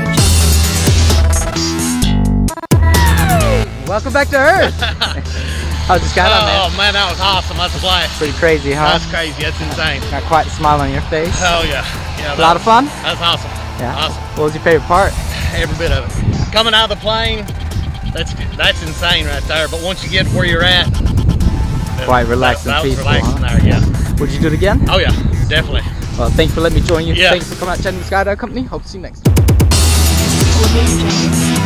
Welcome back to Earth. How's the skydive, man? Oh man, that was awesome. That's a blast. Pretty crazy, huh? That's crazy. That's insane. Got quite a smile on your face. Oh yeah. Yeah. A lot of fun? That's awesome. Yeah. Awesome. What was your favorite part? Every bit of it. Coming out of the plane, that's insane right there. But once you get where you're at, Quite relaxed and peaceful. That was relaxing there, yeah. Would you do it again? Oh yeah, definitely. Well, thanks for letting me join you. Yeah. Thanks for coming out to Tandem Skydive Company. Hope to see you next time.